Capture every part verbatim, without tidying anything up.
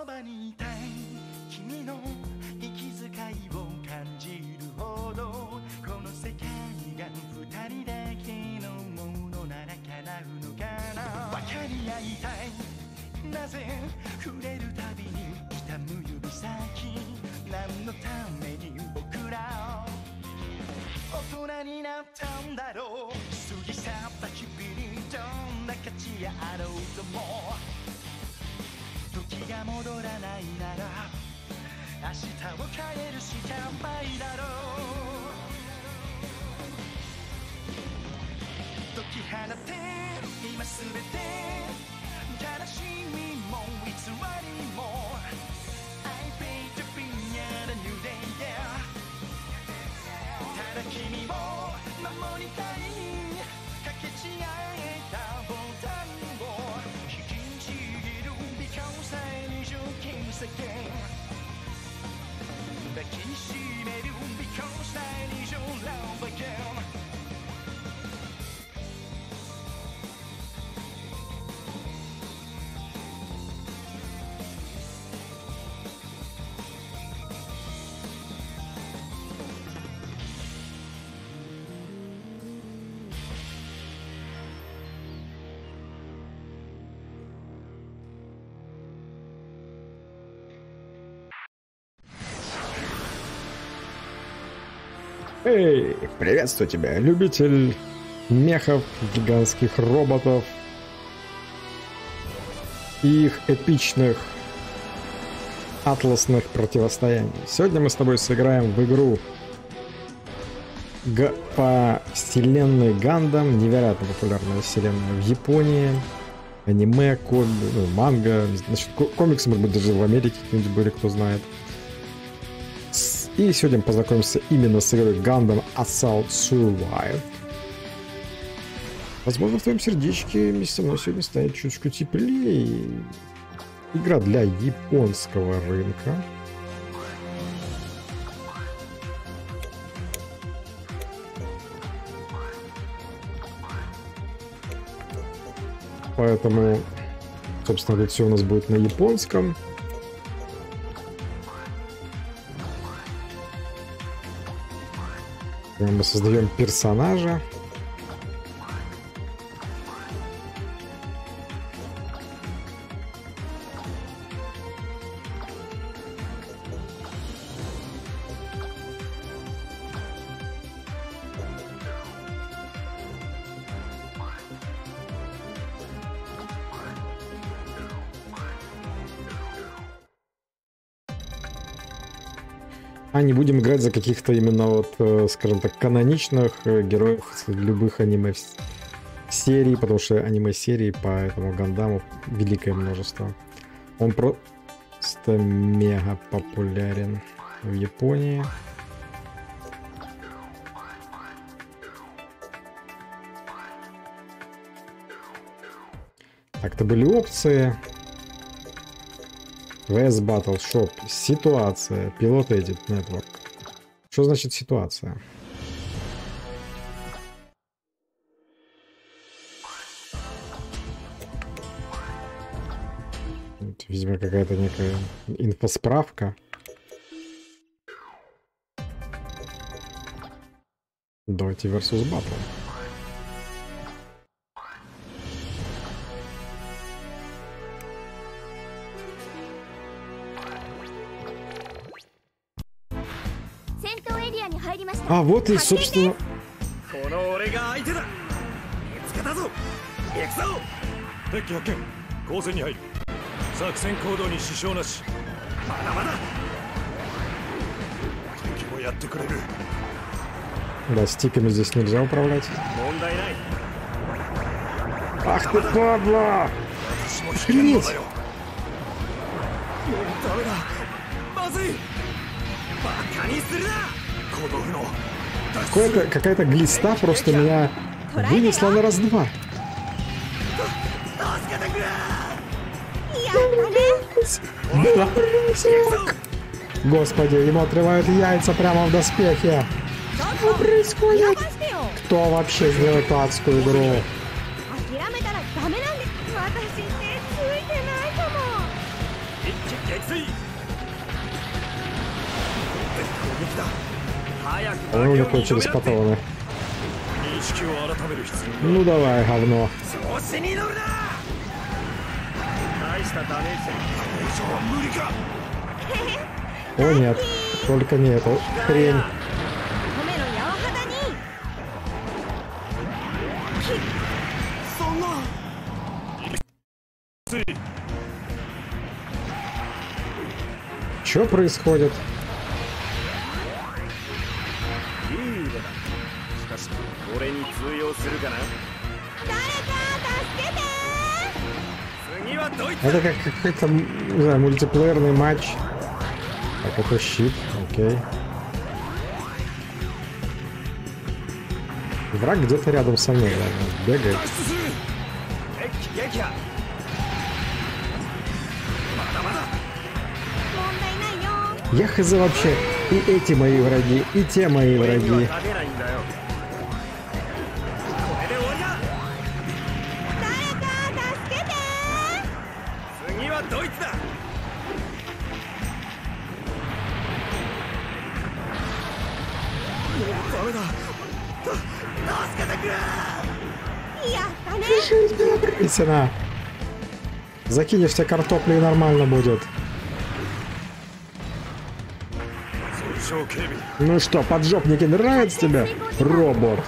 ばにいたい君の息遣いを感じるほどこの世界が二人だけのものなら叶うのかな。分かり合いたいなぜ触れるたびに痛む指先何のために僕ら大人になったんだろう。過ぎ去った日々にどんな価値があろうとも時が戻らないなら明日を変えるしかないだろう。解き放って今すべて悲しみも偽りも I pay to be a new day、yeah、ただ君を守りたいかけ違えたボタンを引きちぎる Because I need you keep saying 抱きしめる Because I need your love again。 Эй, приветствую тебя, любитель мехов, гигантских роботов и их эпичных атласных противостояний. Сегодня мы с тобой сыграем в игру Г по вселенной Гандам, невероятно популярная вселенная в Японии, аниме, ком... ну, манга, значит, комиксы, может быть, даже в Америке где-нибудь были, кто знает. И сегодня мы познакомимся именно с игрой Gundam Assault Survive. Возможно, в твоем сердечке вместе со мной сегодня станет чуточку теплее. Игра для японского рынка. Поэтому, собственно, тут все у нас будет на японском. Мы создаем персонажа. А не будем играть за каких-то именно вот, скажем так, каноничных героев любых аниме серий, потому что аниме-серий по этому Гандаму великое множество. Он просто мега популярен в Японии. Так-то были опции. ви эс Battle Shop. Ситуация. Pilot Edit Network. Что значит ситуация? Это, видимо, какая-то некая инфосправка. Давайте versus Battle. А вот и, собственно... Да, стиками здесь нельзя управлять. Ах ты, падла! Охренеть! Какая-то, какая-то глиста просто меня вынесла на раз-два. Господи, ему отрывают яйца прямо в доспехе. Что происходит? Кто вообще сделал эту адскую игру? По-моему, у них кончились патроны. Ну давай, говно. О нет, только не эту хрень. Что происходит? Это как какой-то, не знаю, мультиплеерный матч. Так, это щит, окей. Враг где-то рядом со мной, ладно, бегает. Я хз вообще. И эти мои враги, и те мои враги. Истина. Закинешься картофли и нормально будет. Ну что, поджопники, нравится тебе, робот?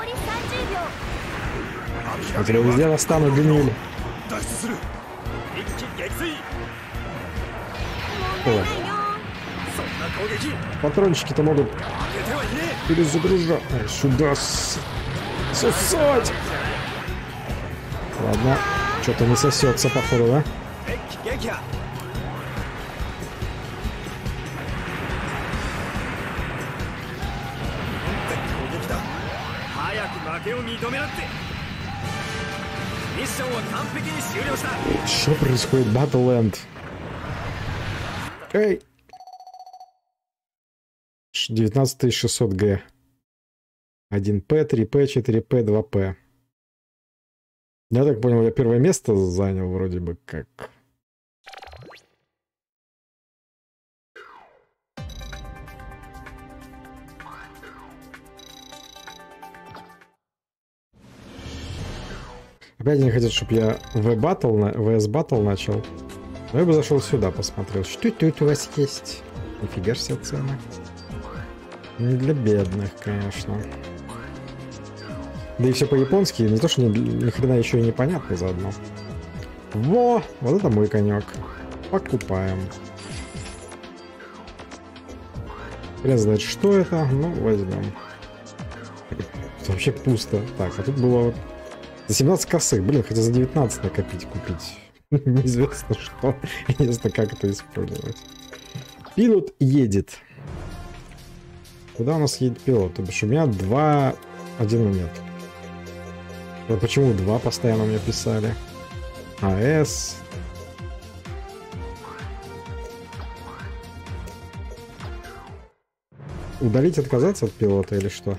Я тебя везде достану, гниль. Ой. Патрончики-то могут перезагружать. Ай, сюда с... сосать. Ладно, что-то не сосется, походу, да? Что происходит? Battleland. Эй! девятнадцать тысяч шестьсот гэ. один пэ, три пэ, четыре пэ, два пэ. Я так понял, я первое место занял вроде бы как. Опять они хотят, чтобы я V-Battle, ви эс Battle начал. Но я бы зашел сюда, посмотрел. Что тут у вас есть? Нифига себе цены. Не для бедных, конечно. Да и все по-японски. Не то, что ни, ни хрена еще и непонятно заодно. Во! Вот это мой конек. Покупаем. Хрен знает, что это. Ну, возьмем. Тут вообще пусто. Так, а тут было вот... За семнадцать косых. Блин, хотя за девятнадцать накопить, купить. Неизвестно что. Неизвестно, как это использовать. Пилот едет. Куда у нас едет пилот? То бишь у меня два... Один нет. Вот почему два постоянно у меня писали? АЭС. Удалить, отказаться от пилота или что?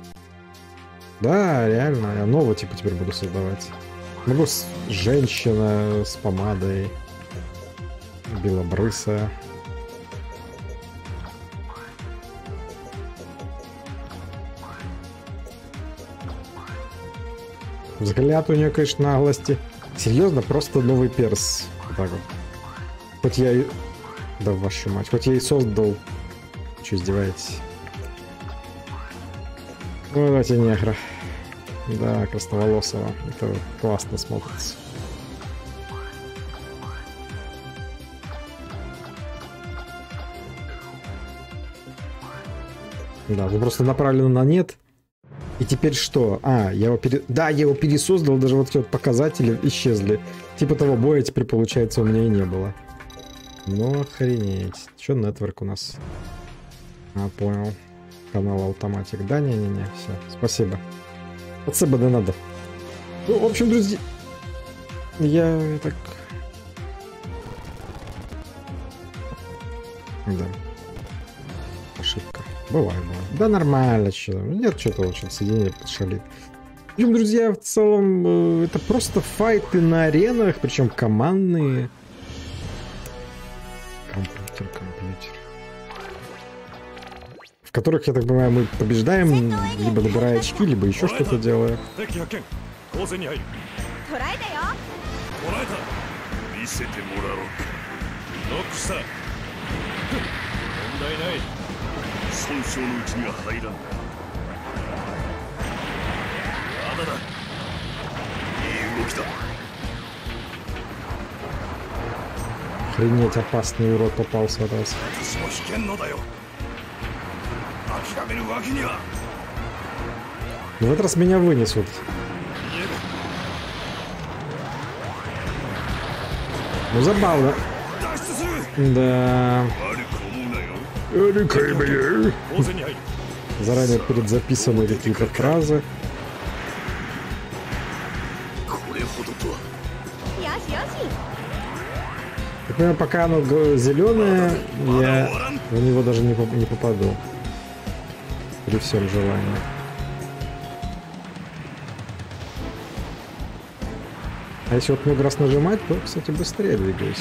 Да, реально. Я нового типа теперь буду создавать. Могу с... женщина с помадой. Белобрысая. Взгляд у нее, конечно, наглости. Серьезно, просто новый перс. Вот так вот. Хоть я и... Да вашу мать. Хоть я и создал... Че, издеваетесь? Ну, давайте негра. Да, красноволосого. Это классно смотрится. Да, вы просто направлены на нет. И теперь что? А, я его пере... Да, я его пересоздал, даже вот эти вот показатели исчезли. Типа того боя теперь, получается, у меня и не было. Ну, охренеть. Что нетворк у нас? А, понял. Канал автоматик. Да, не-не-не, все. Спасибо. От себя да надо. Ну, в общем, друзья... Я так... Да. Ошибка. Бывает, бывает. Да нормально, что. Нет, что-то очень соединение шалит. В общем, друзья, в целом, это просто файты на аренах, причем командные. Компьютер, компьютер. В которых, я так понимаю, мы побеждаем, либо набирая очки, либо еще что-то делая. Охренеть, опасный урод попался в этот раз. В этот раз меня вынесут. Ну, забавно. Да. Заранее предзаписанные какие-то фразы. Так, пока оно зеленое, я в него даже не, не попаду. При всем желании. А если вот много раз нажимать, то, кстати, быстрее двигаюсь.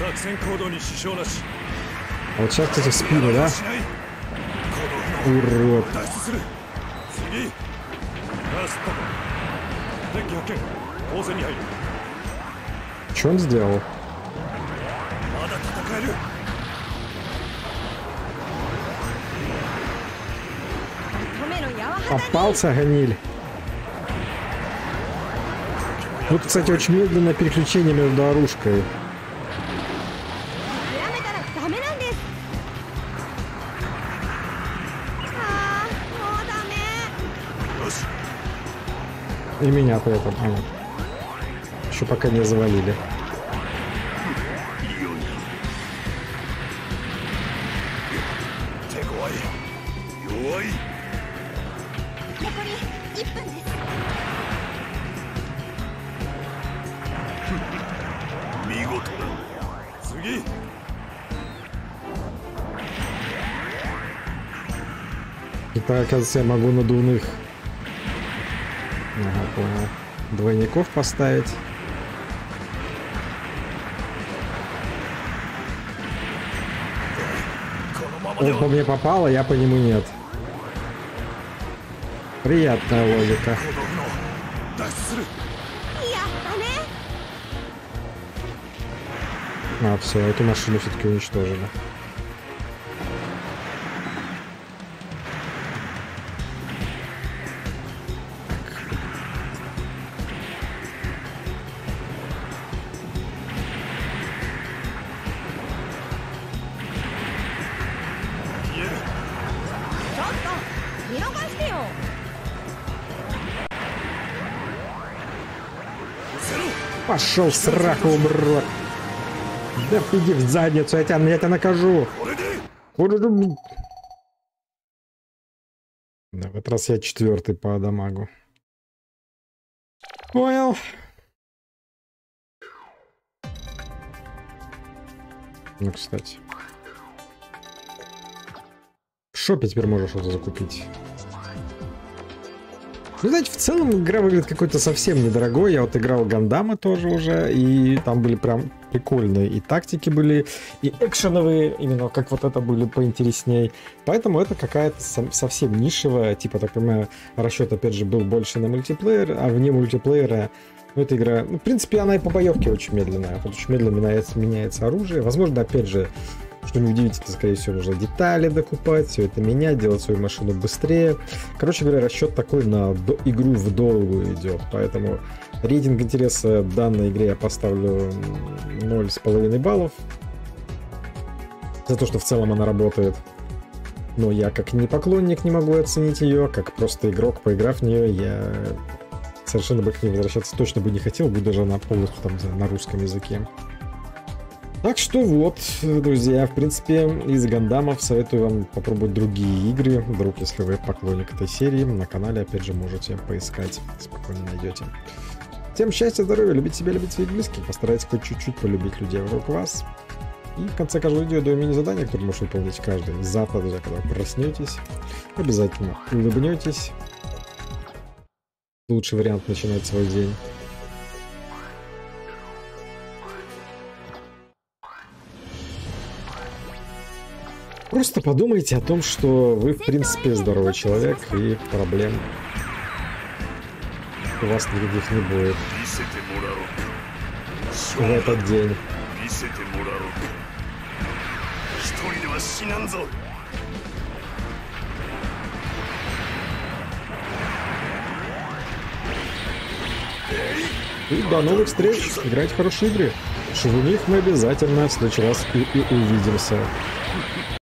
А вот сейчас, кстати, в спину, да? Урод. Что он сделал? Попался, гниль. Тут, кстати, очень медленное переключение между оружкой. И меня при этом. А, еще пока не завалили. Это, оказывается, я могу надувных, ага, понял, двойников поставить. Он по мне попал, а я по нему нет. Приятная логика. А, все, эту машину все-таки уничтожили. Пошел сраку, брат. Да иди в задницу, я тебя, я тебя накажу. Да, в этот раз я четвертый по дамагу. Понял. Ну, кстати. В шопе теперь можно что-то закупить. Ну, знаете, в целом игра выглядит какой-то совсем недорогой. Я вот играл Гандамы тоже уже, и там были прям прикольные. И тактики были, и экшеновые, именно как вот это были поинтересней. Поэтому это какая-то совсем нишевая, типа, так понимаю, расчет, опять же, был больше на мультиплеер, а вне мультиплеера, ну, эта игра, ну, в принципе, она и по боевке очень медленная. Вот очень медленно меняется, меняется оружие. Возможно, опять же, что не удивительно, скорее всего, нужно детали докупать, все это менять, делать свою машину быстрее. Короче говоря, расчет такой на игру в долгую идет. Поэтому рейтинг интереса данной игре я поставлю ноль с половиной баллов. За то, что в целом она работает. Но я как не поклонник не могу оценить ее, как просто игрок, поиграв в нее, я совершенно бы к ней возвращаться точно бы не хотел, будь даже она полностью там на русском языке. Так что вот, друзья, в принципе, из Гандамов советую вам попробовать другие игры. Вдруг, если вы поклонник этой серии, на канале, опять же, можете поискать, спокойно найдете. Всем счастья, здоровья, любите себя, любите своих близких, постарайтесь хоть чуть-чуть полюбить людей вокруг вас. И в конце каждого видео даю мини-задание, которое можете выполнить каждый. Завтра, друзья, когда вы проснетесь, обязательно улыбнетесь. Лучший вариант начинать свой день. Просто подумайте о том, что вы, в принципе, здоровый человек, и проблем у вас никаких не будет в этот день. И до новых встреч. Играйте в хорошие игры. В них мы обязательно в следующий раз и, и увидимся.